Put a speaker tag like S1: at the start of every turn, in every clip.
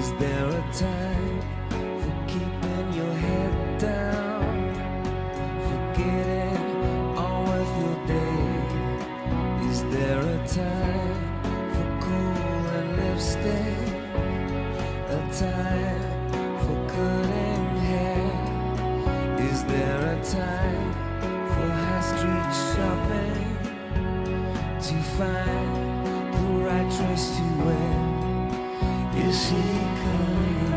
S1: Is there a time for keeping your head down, forgetting all of your day? Is there a time for cool and lipstick, a time for cutting hair? Is there a time for high street shopping to find the right dress to wear? Is she coming?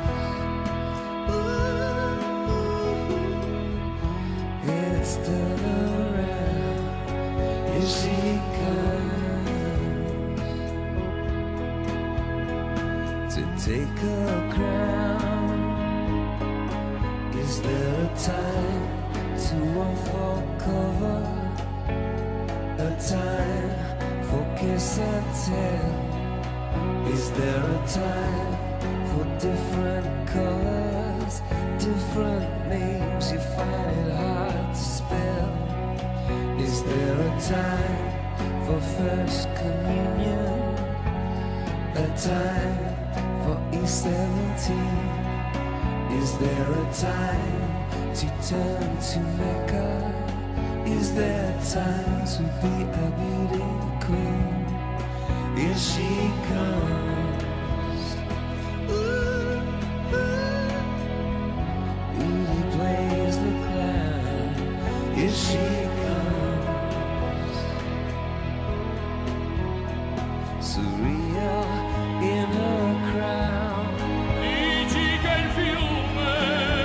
S1: Ooh, it's still around. Is she coming to take her crown? Is there a time to unfold cover, a time for kiss and tell? Is there a time for different colors, different names you find it hard to spell? Is there a time for first communion, a time for E17? Is there a time to turn to Mecca? Is there time to be a beauty queen? Here she comes. Ooh, Rudy plays the clown. Here she comes. Surreal in her crown.
S2: Dici che il fiume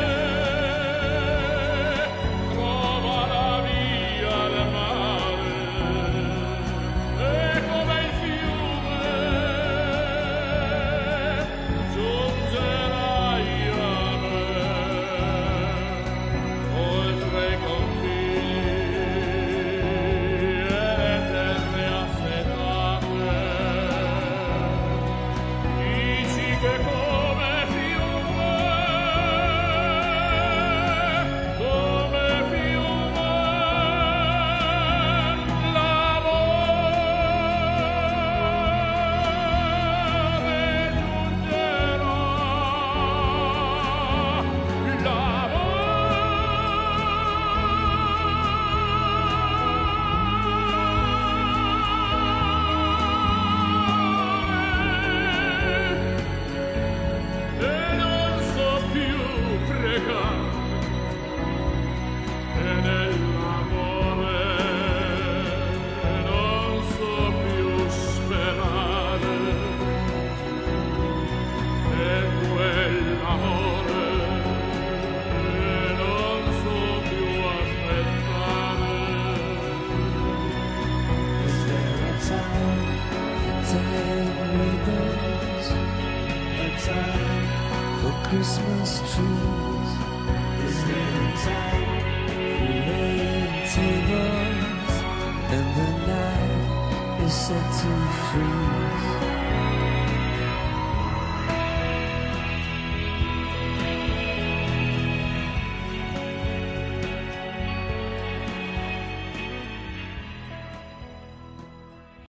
S2: trova la via del mare, e come il fiume giungerai a me, oltre i confini e le terre assetate. Dici che come fiume
S1: Christmas trees. Is there a time for laying tables, and the night is set to freeze?